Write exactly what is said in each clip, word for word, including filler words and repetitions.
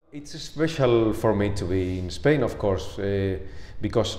It's special for me to be in Spain, of course, uh, because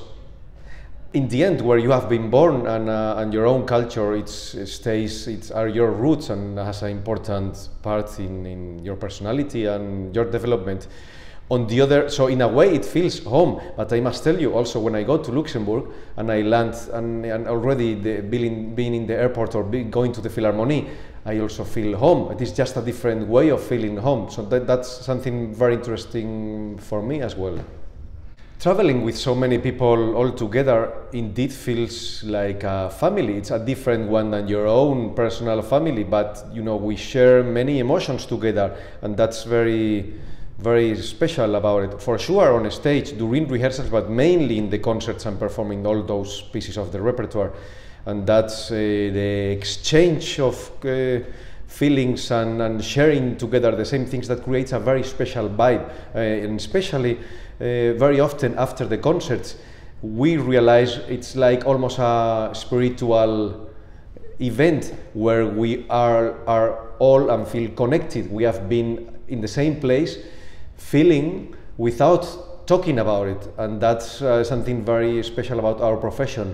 in the end, where you have been born and, uh, and your own culture, it's, it stays, it's are your roots and has an important part in, in your personality and your development. On the other, so in a way it feels home, but I must tell you also when I go to Luxembourg and I land and, and already the, being, being in the airport or be, going to the Philharmonie, I also feel home. It is just a different way of feeling home. So that, that's something very interesting for me as well. Traveling with so many people all together indeed feels like a family. It's a different one than your own personal family, but you know, we share many emotions together, and that's very very special about it. For sure on stage during rehearsals, but mainly in the concerts and performing all those pieces of the repertoire. And that's uh, the exchange of uh, feelings and, and sharing together the same things that creates a very special vibe. Uh, and especially uh, very often after the concerts, we realize it's like almost a spiritual event where we are, are all and feel connected. We have been in the same place, feeling without talking about it, and that's uh, something very special about our profession.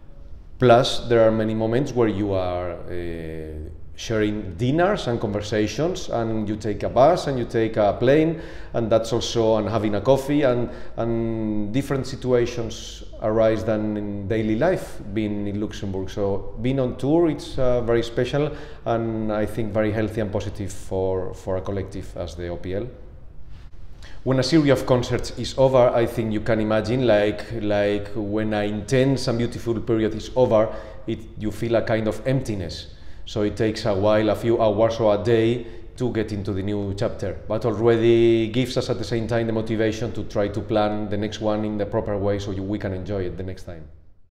Plus, there are many moments where you are uh, sharing dinners and conversations, and you take a bus and you take a plane, and that's also and having a coffee, and, and different situations arise than in daily life being in Luxembourg. So being on tour, it's uh, very special, and I think very healthy and positive for, for a collective as the O P L. When a series of concerts is over, I think you can imagine like, like when an intense and beautiful period is over, it, you feel a kind of emptiness. So it takes a while, a few hours or a day to get into the new chapter, but already gives us at the same time the motivation to try to plan the next one in the proper way so you, we can enjoy it the next time.